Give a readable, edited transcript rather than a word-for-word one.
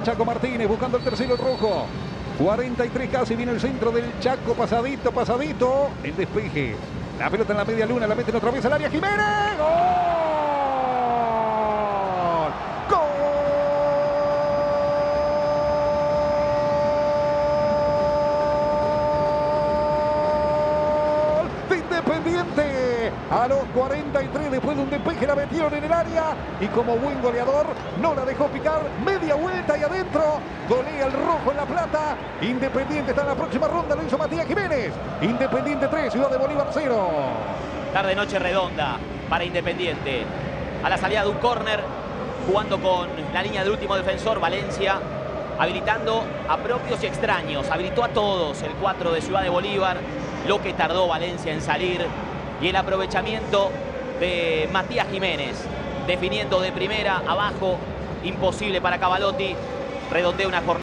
el Chaco Martínez buscando el tercero, el rojo. 43 casi, viene el centro del Chaco, pasadito. El despeje. La pelota en la media luna, la meten otra vez al área. Jiménez. ¡Gol! Independiente a los 43, después de un despeje la metieron en el área y como buen goleador no la dejó picar, media vuelta y adentro, golea el rojo en La Plata. Independiente está en la próxima ronda, lo hizo Matías Jiménez. Independiente 3, Ciudad de Bolívar 0. Tarde noche redonda para Independiente. A la salida de un córner, jugando con la línea del último defensor, Valencia, habilitando a propios y extraños. Habilitó a todos el 4 de Ciudad de Bolívar. Lo que tardó Valencia en salir y el aprovechamiento de Matías Jiménez definiendo de primera abajo, imposible para Cavalotti, redondea una jornada.